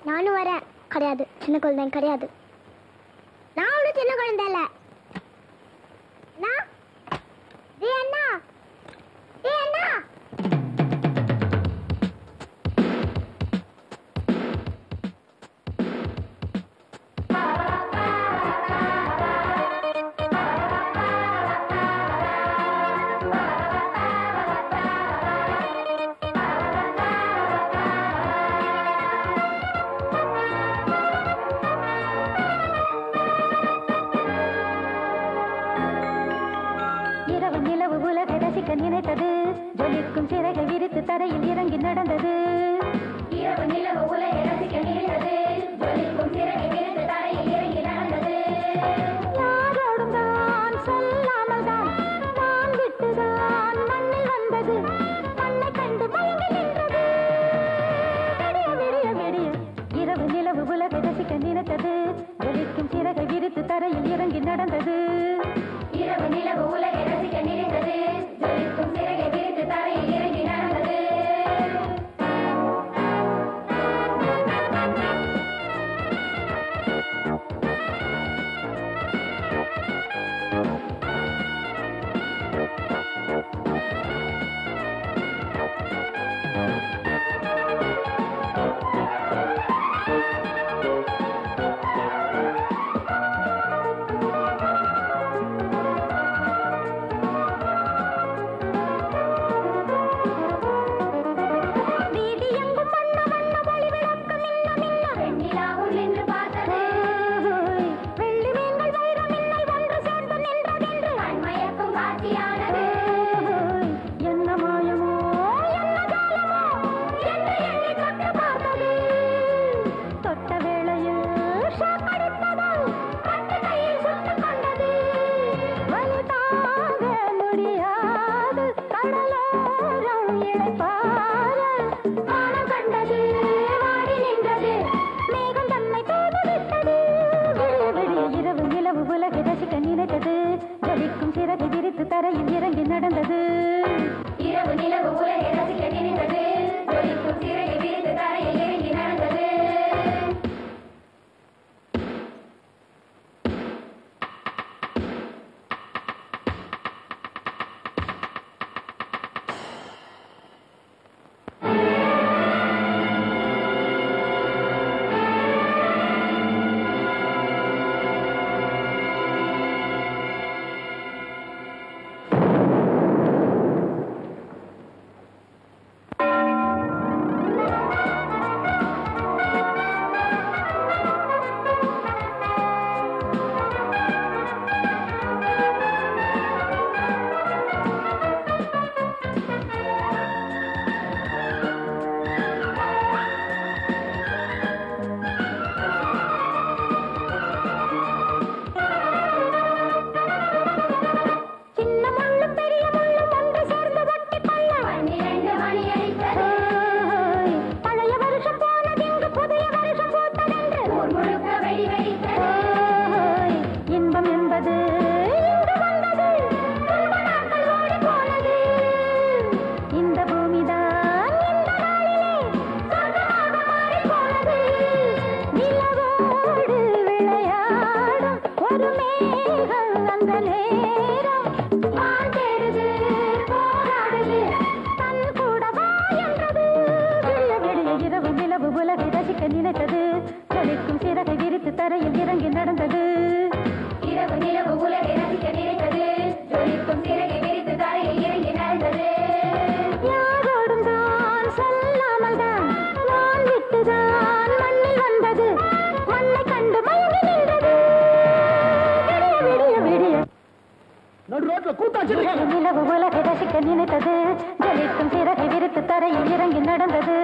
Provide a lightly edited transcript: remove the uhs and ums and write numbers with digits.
நானும் வரேன். கிடையாது, சின்ன குழந்தை கிடையாது. நான் ஒன்றும் சின்ன குழந்தை இல்லை. அண்ணா, அண்ணா. நினைத்தது ஜொலிக்கும் சிறகை விரித்து தரையில் இறங்கி நடந்தது. இரவு நிலவு உலகை ரசிக்க நினைத்தது ஜொலிக்கும் சிறகை விரித்து தரையில் இறங்கி நடந்தது. யாரோடும் தான் சொல்லாமல் தான் நான் விட்டுதான் மண்ணில் வந்தது. மண்ணை கண்டு மயங்கி நின்றது. விடிய விடிய விடிய இரவு நிலவு உலகை ரசிக்க நினைத்தது ஜொலிக்கும் சிறகை விரித்து தரையில் இறங்கி நடந்தது. இரவு நிலவு உலகை ரசிக்க நினைத்தது ஜொலிக்கும் சிறகை விரித்து தரையில் இறங்கி நடந்தது. நிலவு உலகை ரசிக்க நினைத்தது ஜொலிக்கும் சிறகை விரித்து தரையில் இறங்கி நடந்தது.